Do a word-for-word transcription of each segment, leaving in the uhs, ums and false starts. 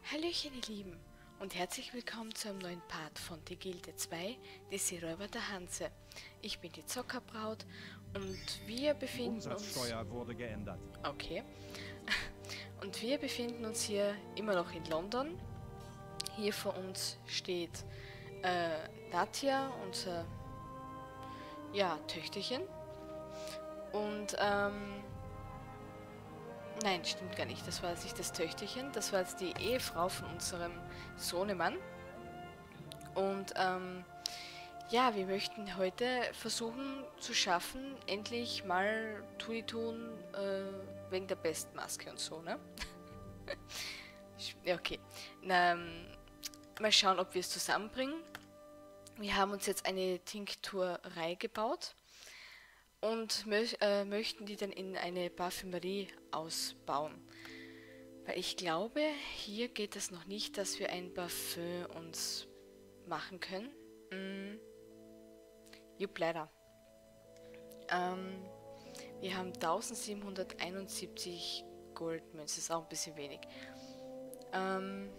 Hallöchen ihr Lieben und herzlich willkommen zu einem neuen Part von Die Gilde zwei, die Seeräuber der Hanse. Ich bin die Zockerbraut und wir befinden uns... Die Umsatzsteuer wurde geändert. Okay. Und wir befinden uns hier immer noch in London. Hier vor uns steht äh, Nadja, unser ja, Töchterchen. Und ähm... Nein, stimmt gar nicht. Das war jetzt nicht das Töchterchen. Das war jetzt die Ehefrau von unserem Sohnemann. Und ähm, ja, wir möchten heute versuchen zu schaffen, endlich mal Tui tun, äh, wegen der Bestmaske und so, ne? Ja, okay. Na, ähm, mal schauen, ob wir es zusammenbringen. Wir haben uns jetzt eine Tinkturei gebaut. Und mö äh, möchten die dann in eine Parfümerie ausbauen. Weil ich glaube, hier geht es noch nicht, dass wir ein Parfüm uns machen können. Mm. Jupp, leider. Ähm, wir haben eintausendsiebenhunderteinundsiebzig Goldmünzen, das ist auch ein bisschen wenig. Ähm,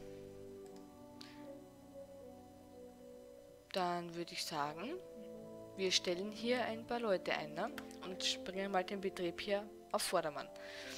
dann würde ich sagen... Wir stellen hier ein paar Leute ein, ne? Und bringen mal den Betrieb hier auf Vordermann.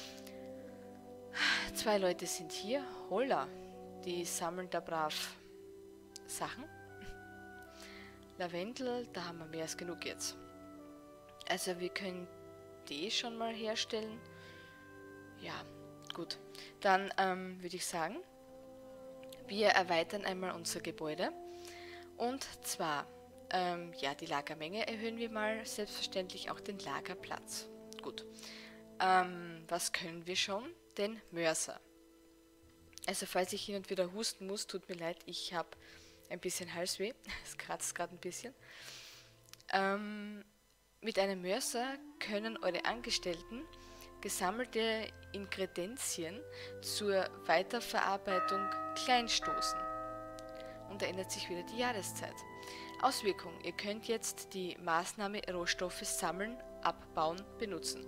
Zwei Leute sind hier. Holla, die sammeln da brav Sachen. Lavendel, da haben wir mehr als genug jetzt. Also wir können die schon mal herstellen. Ja, gut. Dann ähm, würde ich sagen, wir erweitern einmal unser Gebäude. Und zwar... Ähm, ja, die Lagermenge erhöhen wir mal, selbstverständlich auch den Lagerplatz. Gut. Ähm, was können wir schon? Den Mörser. Also falls ich hin und wieder husten muss, tut mir leid, ich habe ein bisschen Halsweh. Es kratzt gerade ein bisschen. Ähm, mit einem Mörser können eure Angestellten gesammelte Ingredienzien zur Weiterverarbeitung kleinstoßen. Und da ändert sich wieder die Jahreszeit. Auswirkung. Ihr könnt jetzt die Maßnahme Rohstoffe sammeln, abbauen, benutzen.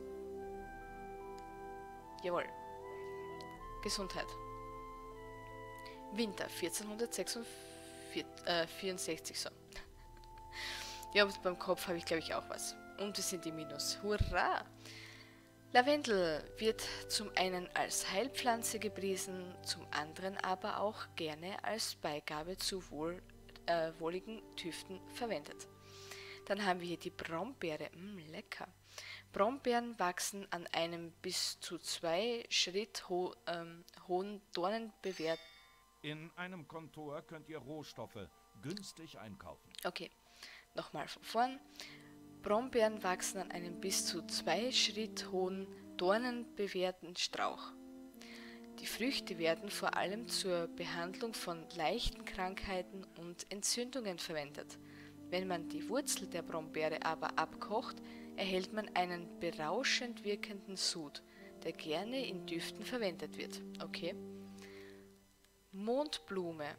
Jawohl. Gesundheit. Winter vierzehnhundertvierundsechzig, so. Ja, und beim Kopf habe ich glaube ich auch was. Und wir sind im Minus. Hurra! Lavendel wird zum einen als Heilpflanze gepriesen, zum anderen aber auch gerne als Beigabe zu wohl Äh, wohligen Düften verwendet. Dann haben wir hier die Brombeere. Mm, lecker. Brombeeren wachsen an einem bis zu zwei Schritt ho ähm, hohen Dornen bewährt. In einem Kontor könnt ihr Rohstoffe günstig einkaufen. Okay, nochmal von vorn. Brombeeren wachsen an einem bis zu zwei Schritt hohen dornenbewehrten Strauch. Die Früchte werden vor allem zur Behandlung von leichten Krankheiten und Entzündungen verwendet. Wenn man die Wurzel der Brombeere aber abkocht, erhält man einen berauschend wirkenden Sud, der gerne in Düften verwendet wird. Okay. Mondblume.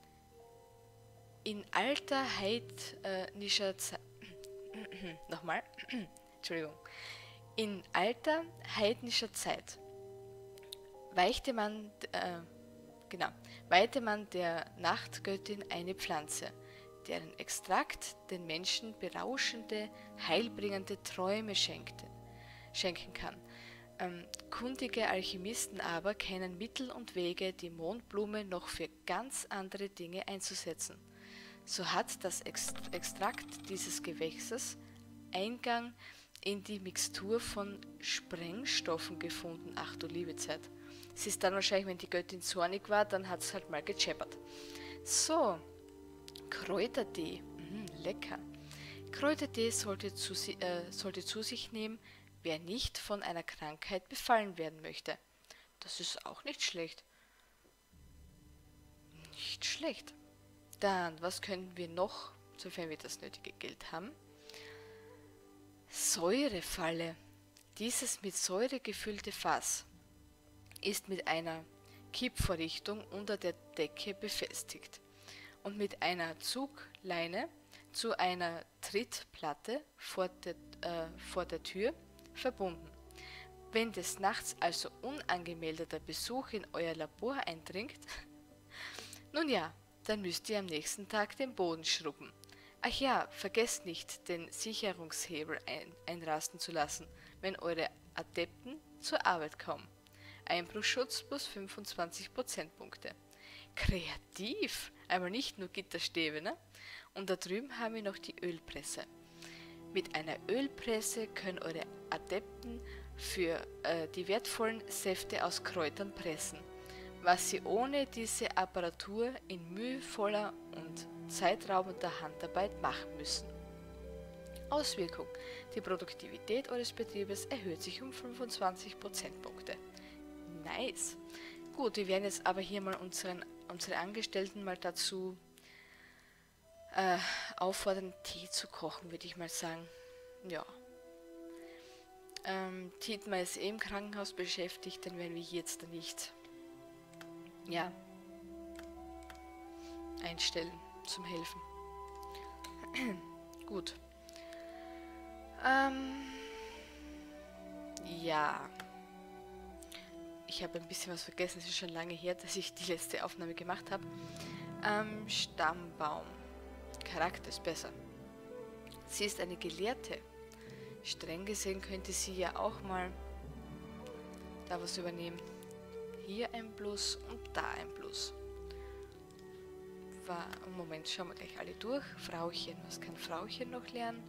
In alter heidnischer Zeit... Nochmal. Entschuldigung. In alter heidnischer Zeit weichte man, äh, genau, weihte man der Nachtgöttin eine Pflanze, deren Extrakt den Menschen berauschende, heilbringende Träume schenkte, schenken kann. Ähm, kundige Alchemisten aber kennen Mittel und Wege, die Mondblume noch für ganz andere Dinge einzusetzen. So hat das Ext Extrakt dieses Gewächses Eingang in die Mixtur von Sprengstoffen gefunden. Ach du liebe Zeit. Es ist dann wahrscheinlich, wenn die Göttin zornig war, dann hat es halt mal gescheppert. So, Kräutertee. Mm, lecker. Kräutertee sollte zu, äh, sollte zu sich nehmen, wer nicht von einer Krankheit befallen werden möchte. Das ist auch nicht schlecht. Nicht schlecht. Dann, was können wir noch, sofern wir das nötige Geld haben? Säurefalle. Dieses mit Säure gefüllte Fass ist mit einer Kippvorrichtung unter der Decke befestigt und mit einer Zugleine zu einer Trittplatte vor der, äh, vor der Tür verbunden. Wenn des Nachts also unangemeldeter Besuch in euer Labor eindringt, Nun ja, dann müsst ihr am nächsten Tag den Boden schrubben. Ach ja, vergesst nicht, den Sicherungshebel ein einrasten zu lassen, wenn eure Adepten zur Arbeit kommen. Einbruchschutz plus fünfundzwanzig Prozentpunkte. Kreativ! Einmal nicht nur Gitterstäbe, ne? Und da drüben haben wir noch die Ölpresse. Mit einer Ölpresse können eure Adepten für äh, die wertvollen Säfte aus Kräutern pressen, was sie ohne diese Apparatur in mühevoller und zeitraubender Handarbeit machen müssen. Auswirkung: Die Produktivität eures Betriebes erhöht sich um fünfundzwanzig Prozentpunkte. Nice! Gut, wir werden jetzt aber hier mal unseren, unsere Angestellten mal dazu äh, auffordern, Tee zu kochen, würde ich mal sagen. Ja. Ähm, Tietma ist eh im Krankenhaus beschäftigt, dann werden wir hier jetzt nicht ja, einstellen zum Helfen. Gut. Ähm, ja. Ich habe ein bisschen was vergessen, es ist schon lange her, dass ich die letzte Aufnahme gemacht habe. Ähm, Stammbaum. Charakter ist besser. Sie ist eine Gelehrte. Streng gesehen könnte sie ja auch mal da was übernehmen. Hier ein Plus und da ein Plus. War, Moment, schauen wir gleich alle durch. Frauchen, was kann Frauchen noch lernen?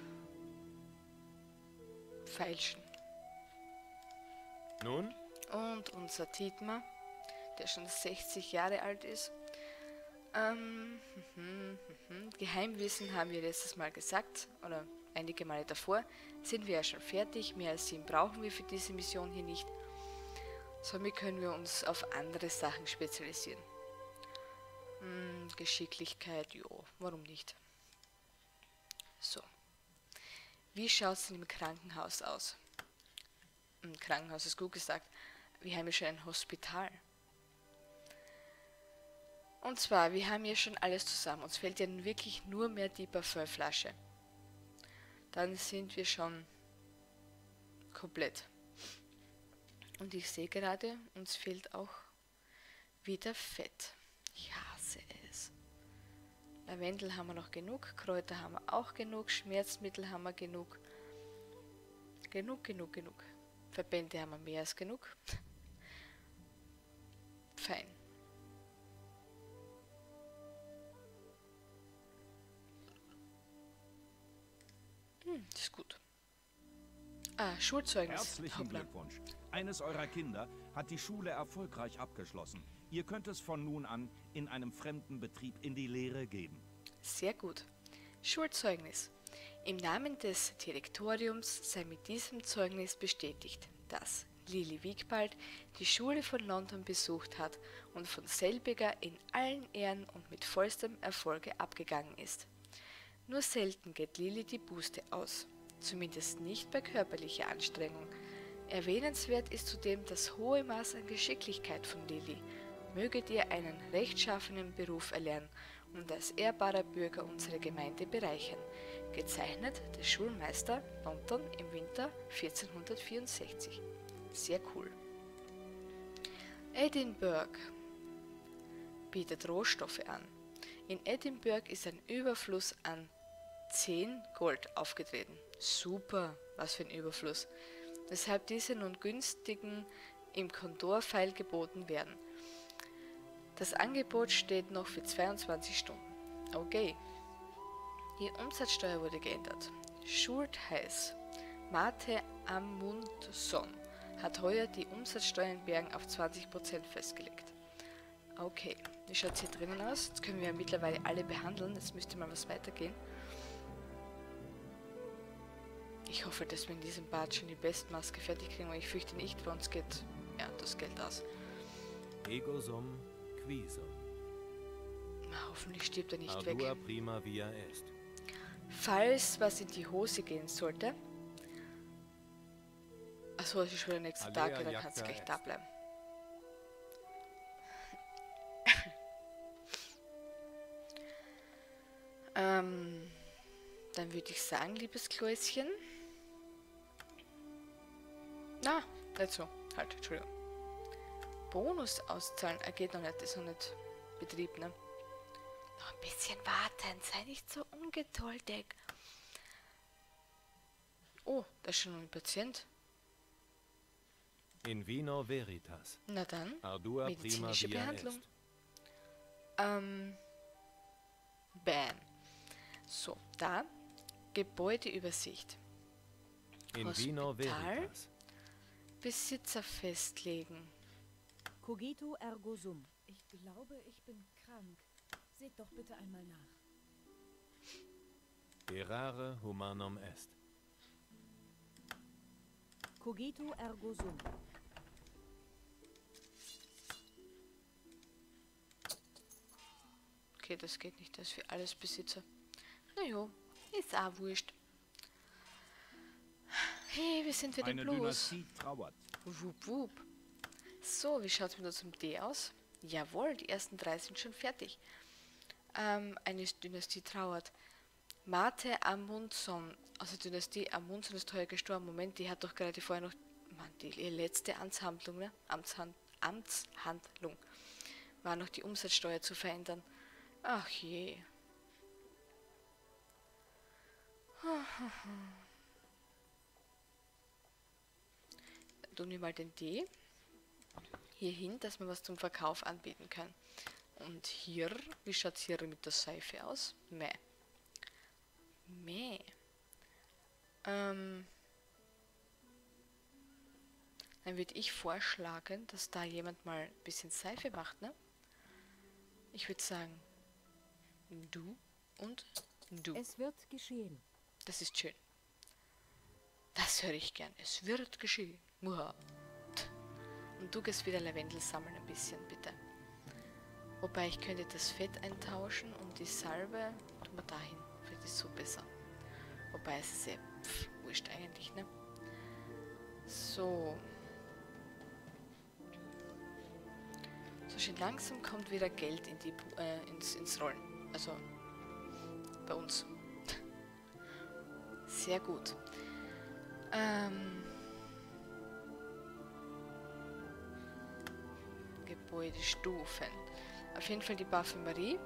Feilschen. Nun? Und unser Tietma, der schon sechzig Jahre alt ist. Ähm, hm, hm, hm. Geheimwissen haben wir letztes Mal gesagt, oder einige Male davor, sind wir ja schon fertig. Mehr als sieben brauchen wir für diese Mission hier nicht. Somit können wir uns auf andere Sachen spezialisieren. Hm, Geschicklichkeit, jo, warum nicht? So. Wie schaut es denn im Krankenhaus aus? Im Krankenhaus ist gut gesagt. Wir haben ja schon ein Hospital. Und zwar, wir haben hier schon alles zusammen. Uns fehlt ja wirklich nur mehr die Parfümflasche. Dann sind wir schon komplett. Und ich sehe gerade, uns fehlt auch wieder Fett. Ich hasse es. Lavendel haben wir noch genug, Kräuter haben wir auch genug, Schmerzmittel haben wir genug. Genug, genug, genug. Verbände haben wir mehr als genug. Fein. Hm, das ist gut. Ah, Schulzeugnis. Herzlichen Hoppla. Glückwunsch. Eines eurer Kinder hat die Schule erfolgreich abgeschlossen. Ihr könnt es von nun an in einem fremden Betrieb in die Lehre geben. Sehr gut. Schulzeugnis. Im Namen des Direktoriums sei mit diesem Zeugnis bestätigt, dass Lily Wigpalt die Schule von London besucht hat und von selbiger in allen Ehren und mit vollstem Erfolge abgegangen ist. Nur selten geht Lily die Buße aus, zumindest nicht bei körperlicher Anstrengung. Erwähnenswert ist zudem das hohe Maß an Geschicklichkeit von Lily. Möget ihr einen rechtschaffenen Beruf erlernen und als ehrbarer Bürger unsere Gemeinde bereichern. Gezeichnet der Schulmeister London im Winter vierzehnhundertvierundsechzig. Sehr cool. Edinburgh bietet Rohstoffe an. In Edinburgh ist ein Überfluss an zehn Gold aufgetreten. Super, was für ein Überfluss. Weshalb diese nun günstigen im Kontorpfeil geboten werden. Das Angebot steht noch für zweiundzwanzig Stunden. Okay. Die Umsatzsteuer wurde geändert. Schultheiß Mate Amundson hat heuer die Umsatzsteuer in Bergen auf zwanzig Prozent festgelegt. Okay, wie schaut es hier drinnen aus? Jetzt können wir ja mittlerweile alle behandeln. Jetzt müsste mal was weitergehen. Ich hoffe, dass wir in diesem Bad schon die Bestmaske fertig kriegen, weil ich fürchte nicht, bei uns geht ja das Geld aus. Ego sum quisum. Na, hoffentlich stirbt er nicht Ardua weg. prima via est. Falls was in die Hose gehen sollte. Achso, das ist schon der nächste Tag, Alea dann kannst du jacta gleich da est. bleiben. ähm, dann würde ich sagen, liebes Kläuschen. Na, nicht so. Halt, Entschuldigung. Bonus auszahlen. Er geht noch nicht, das ist noch nicht Betrieb, ne? Noch ein bisschen warten, sei nicht so ungeduldig. Oh, da ist schon ein Patient. In vino veritas. Na dann, Ardua prima medizinische via Behandlung. est. Ähm, bam. So, da, Gebäudeübersicht. In vino Hospital. veritas. Besitzer festlegen. Cogito ergo sum. Ich glaube, ich bin krank. Seht doch bitte einmal nach. Errare humanum est. Cogito ergo sum. Okay, das geht nicht, das ist für alles Besitzer. Naja, ist auch wurscht. Hey, wir sind wieder Eine bloß. Dynastie trauert. Wup, wup. So, wie schaut es mit unserem D aus? Jawohl, die ersten drei sind schon fertig. Ähm, eine Dynastie trauert. Mate Amundsen, also Dynastie Amundsen ist teuer gestorben. Moment, die hat doch gerade vorher noch, Mann, die ihre letzte Amtshandlung, ne? Amtshand, Amtshandlung war noch die Umsatzsteuer zu verändern. Ach je. Dann tun wir mal den D hier hin, dass wir was zum Verkauf anbieten können. Und hier, wie schaut es hier mit der Seife aus? Meh. Meh. Ähm, dann würde ich vorschlagen, dass da jemand mal ein bisschen Seife macht, ne? Ich würde sagen, du und du. Es wird geschehen. Das ist schön. Das höre ich gern. Es wird geschehen. Muha. Und du gehst wieder Lavendel sammeln ein bisschen, bitte. Wobei ich könnte das Fett eintauschen und die Salbe tun wir dahin. Vielleicht ist so besser. Wobei es ist ja pff, wurscht eigentlich, ne? So. So schön langsam kommt wieder Geld in die, äh, ins, ins Rollen. Also bei uns. Sehr gut. Ähm, Gebäudestufen. Auf jeden Fall die Parfümerie.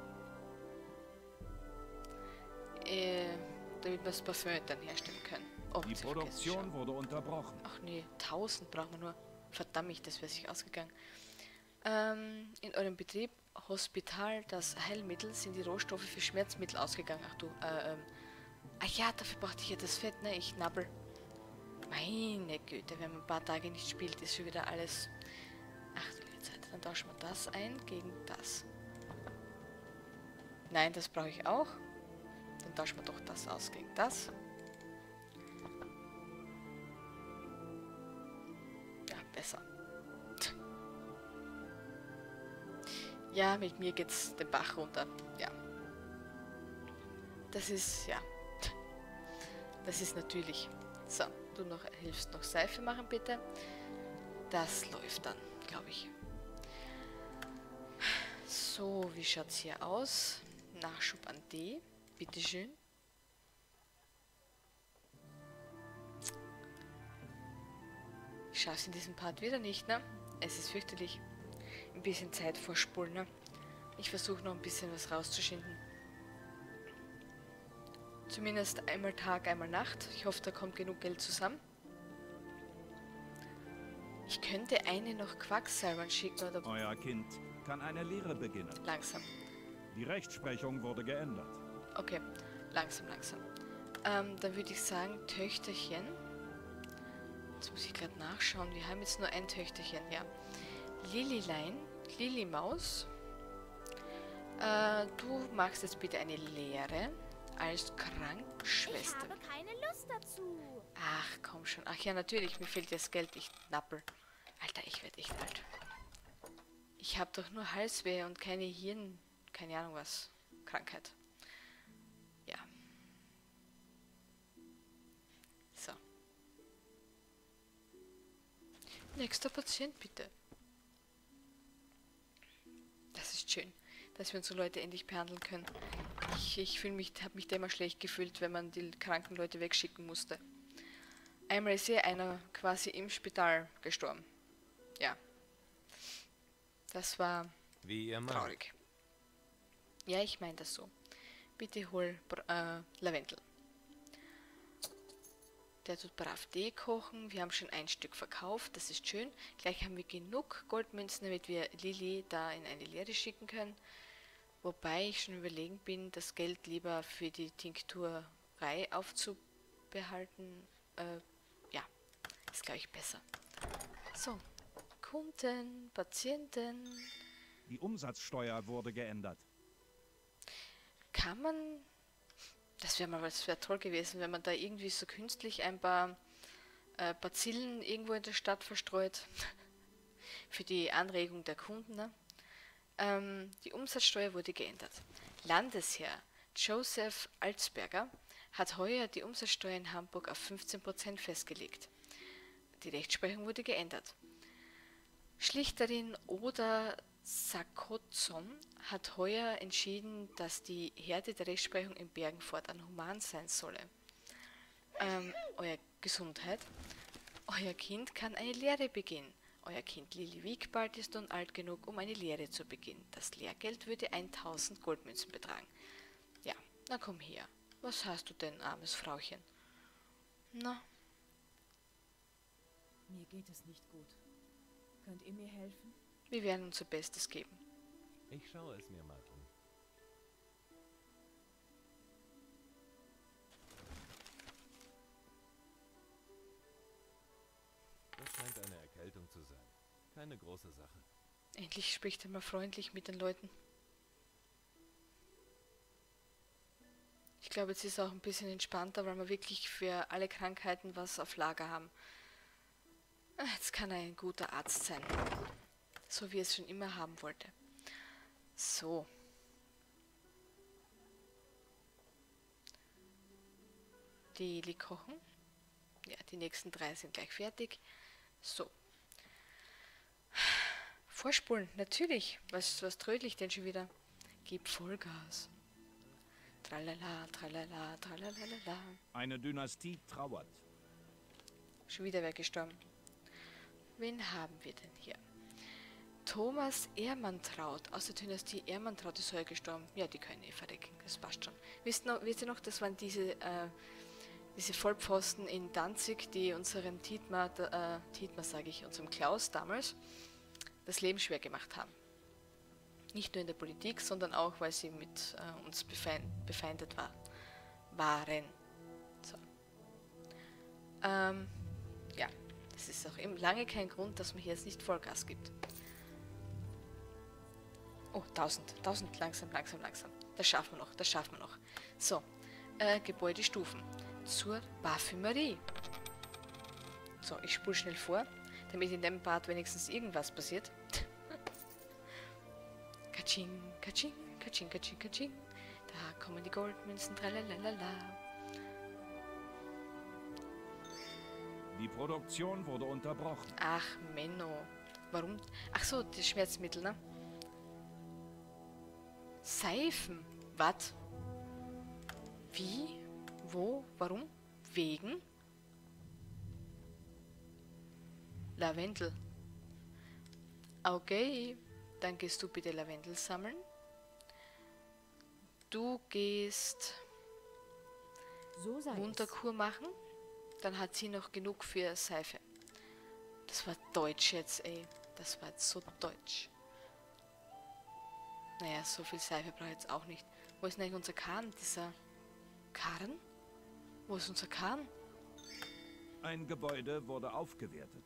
Äh, damit wir das Parfüm dann herstellen können. Oh, Die jetzt hab ich vergessen Produktion schon. wurde unterbrochen. Ach nee, tausend brauchen wir nur. Verdammt, das wäre sich ausgegangen. Ähm, in eurem Betrieb, Hospital, das Heilmittel, sind die Rohstoffe für Schmerzmittel ausgegangen. Ach du, äh, ähm. Ach ja, dafür brauchte ich ja das Fett, ne? Ich nabbel. Meine Güte, wenn man ein paar Tage nicht spielt, ist schon wieder alles... Ach du liebe Zeit, dann tauschen wir das ein gegen das. Nein, das brauche ich auch. Dann tauschen wir doch das aus gegen das. Ja, besser. Ja, mit mir geht's den Bach runter. Ja. Das ist, ja. Das ist natürlich. So, du noch hilfst noch Seife machen, bitte. Das läuft dann, glaube ich. So, wie schaut's hier aus? Nachschub an D. Bitteschön. Ich schaff's in diesem Part wieder nicht, ne? Es ist fürchterlich. Ein bisschen Zeit vorspulen, ne? Ich versuche noch ein bisschen was rauszuschinden. Zumindest einmal Tag, einmal Nacht. Ich hoffe, da kommt genug Geld zusammen. Ich könnte eine noch Quacksalbern schicken oder... Euer Kind kann eine Lehre beginnen. Langsam. Die Rechtsprechung wurde geändert. Okay, langsam, langsam. Ähm, dann würde ich sagen, Töchterchen. Jetzt muss ich gerade nachschauen. Wir haben jetzt nur ein Töchterchen, ja. Lililein, Lilimaus. Äh, du machst jetzt bitte eine Lehre als Krankenschwester. Ich habe keine Lust dazu. Ach, komm schon. Ach ja, natürlich, mir fehlt das Geld. Ich nappel. Alter, ich werde echt alt. Ich habe doch nur Halsweh und keine Hirn... keine Ahnung was. Krankheit. Ja. So. Nächster Patient, bitte. Das ist schön, dass wir unsere Leute endlich behandeln können. Ich, ich fühle mich, habe mich da immer schlecht gefühlt, wenn man die kranken Leute wegschicken musste. Einmal ist hier einer quasi im Spital gestorben. Ja. Das war Wie ihr meint. traurig. Ja, ich meine das so. Bitte hol äh, Lavendel. Der tut brav Tee kochen. Wir haben schon ein Stück verkauft. Das ist schön. Gleich haben wir genug Goldmünzen, damit wir Lilly da in eine Lehre schicken können. Wobei ich schon überlegen bin, das Geld lieber für die Tinkturei aufzubehalten. Äh, ja, ist glaube ich besser. So, Kunden, Patienten. Die Umsatzsteuer wurde geändert. Kann man... Das wäre mal, das wäre toll gewesen, wenn man da irgendwie so künstlich ein paar äh, Bazillen irgendwo in der Stadt verstreut. Für die Anregung der Kunden. Ne? Ähm, die Umsatzsteuer wurde geändert. Landesherr Joseph Alsberger hat heuer die Umsatzsteuer in Hamburg auf fünfzehn Prozent festgelegt. Die Rechtsprechung wurde geändert. Schlichterin Oda Sakozon hat heuer entschieden, dass die Härte der Rechtsprechung in Bergen fortan human sein solle. Ähm, euer Gesundheit. Euer Kind kann eine Lehre beginnen. Euer Kind Lilly Wiegbald ist nun alt genug, um eine Lehre zu beginnen. Das Lehrgeld würde tausend Goldmünzen betragen. Ja, na komm her. Was hast du denn, armes Frauchen? Na? Mir geht es nicht gut. Könnt ihr mir helfen? Wir werden unser Bestes geben. Ich schaue es mir mal an. Das scheint eine Erkältung zu sein. Keine große Sache. Endlich spricht er mal freundlich mit den Leuten. Ich glaube, jetzt ist er auch ein bisschen entspannter, weil wir wirklich für alle Krankheiten was auf Lager haben. Jetzt kann er ein guter Arzt sein. So wie er es schon immer haben wollte. So. Die Lilly kochen. Ja, die nächsten drei sind gleich fertig. So. Vorspulen, natürlich. Was, was trödel ich denn schon wieder? Gib Vollgas. Tralala, tralala, tralalala. Eine Dynastie trauert. Schon wieder wer gestorben. Wen haben wir denn hier? Thomas Ehrmantraut aus der Dynastie Ehrmantraut ist heuer gestorben. Ja, die können eh verrecken, das passt schon. Wisst, noch, wisst ihr noch, das waren diese, äh, diese Vollpfosten in Danzig, die unserem Tietmar, äh, Tietmar sage ich, unserem Klaus damals, das Leben schwer gemacht haben. Nicht nur in der Politik, sondern auch, weil sie mit äh, uns befeind, befeindet war, waren. So. Ähm, ja, das ist auch eben lange kein Grund, dass man hier jetzt nicht Vollgas gibt. Oh, tausend, tausend, langsam, langsam, langsam. Das schaffen wir noch, das schaffen wir noch. So, äh, Gebäudestufen. Zur Parfümerie. So, ich spule schnell vor, damit in dem Part wenigstens irgendwas passiert. Katsching, katsching, katsching, katsching, katsching. Da kommen die Goldmünzen, tralalala. Die Produktion wurde unterbrochen. Ach, Menno. Warum? Ach so, das Schmerzmittel, ne? Seifen. Was? Wie? Wo? Warum? Wegen? Lavendel. Okay, dann gehst du bitte Lavendel sammeln. Du gehst So sei es. Wunderkur machen. Dann hat sie noch genug für Seife. Das war Deutsch jetzt, ey. Das war jetzt so deutsch. Naja, so viel Seife brauche ich jetzt auch nicht. Wo ist denn eigentlich unser Kahn? Dieser Karren? Wo ist unser Kahn? Ein Gebäude wurde aufgewertet.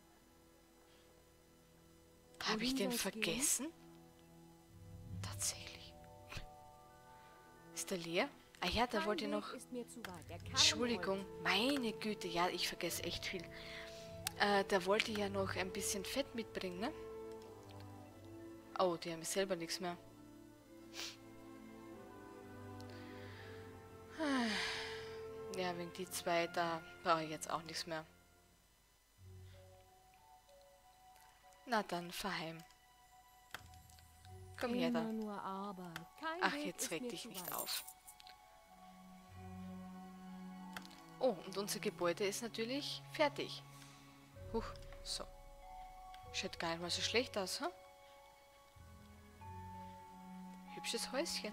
Habe ich Wohin den soll's gehen? vergessen? Tatsächlich. Ist der leer? Ah ja, da Kein wollte ich Weg noch... ist mir zu weit. Der Karren Entschuldigung, meine Güte, ja, ich vergesse echt viel. Äh, da wollte ich ja noch ein bisschen Fett mitbringen, ne? Oh, die haben selber nichts mehr. Ja, wegen die zwei, da brauche ich jetzt auch nichts mehr. Na dann, fahr heim. Komm her Immer da. nur Arbeit. Kein Ach, Weg jetzt ist reg mir dich zu nicht weit. auf. Oh, und unser Gebäude ist natürlich fertig. Huch, so. Schaut gar nicht mal so schlecht aus, hm? hübsches Häuschen.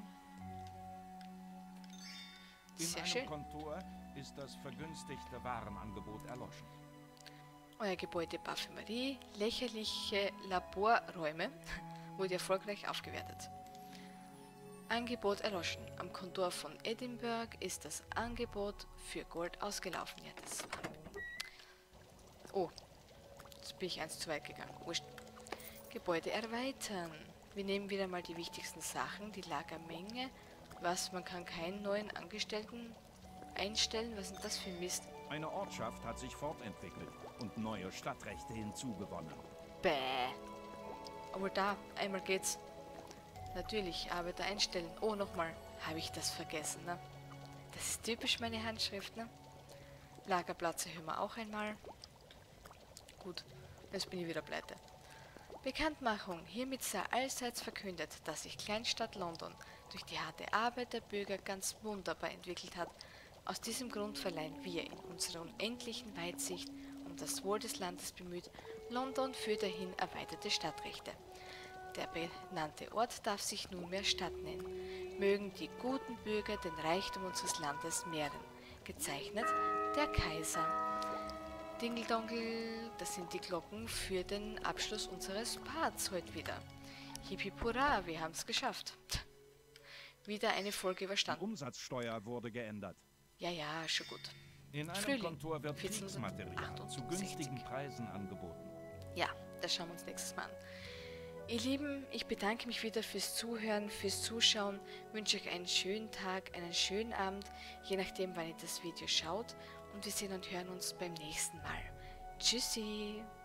In Sehr einem schön. Kontor ist das vergünstigte Warenangebot erloschen. Euer Gebäude Parfümerie, lächerliche Laborräume, wurde erfolgreich aufgewertet. Angebot erloschen. Am Kontor von Edinburgh ist das Angebot für Gold ausgelaufen. Ja, das war... Oh, jetzt bin ich eins zu weit gegangen. Wurscht. Gebäude erweitern. Wir nehmen wieder mal die wichtigsten Sachen, die Lagermenge. Was, man kann keinen neuen Angestellten einstellen? Was ist das für ein Mist? Eine Ortschaft hat sich fortentwickelt und neue Stadtrechte hinzugewonnen. Bäh. Aber da, einmal geht's. Natürlich, Arbeiter einstellen. Oh, nochmal. Habe ich das vergessen, ne? Das ist typisch meine Handschrift, ne? Lagerplatz erhöhen wir auch einmal. Gut, jetzt bin ich wieder pleite. Bekanntmachung. Hiermit sei allseits verkündet, dass sich Kleinstadt London durch die harte Arbeit der Bürger ganz wunderbar entwickelt hat. Aus diesem Grund verleihen wir in unserer unendlichen Weitsicht um das Wohl des Landes bemüht, London für dahin erweiterte Stadtrechte. Der benannte Ort darf sich nunmehr Stadt nennen. Mögen die guten Bürger den Reichtum unseres Landes mehren. Gezeichnet der Kaiser. Dingeldongel, das sind die Glocken für den Abschluss unseres Parts heute wieder. Hip hip hurra, wir haben es geschafft. Wieder eine Folge Die überstanden. Umsatzsteuer wurde geändert. Ja, ja, schon gut. In einem Frühling, Kontor wird vierzehnhundertachtundsiebzig. Kriegsmaterial zu günstigen Preisen angeboten. Ja, das schauen wir uns nächstes Mal an. Ihr Lieben, ich bedanke mich wieder fürs Zuhören, fürs Zuschauen, wünsche euch einen schönen Tag, einen schönen Abend, je nachdem, wann ihr das Video schaut, und wir sehen und hören uns beim nächsten Mal. Tschüssi!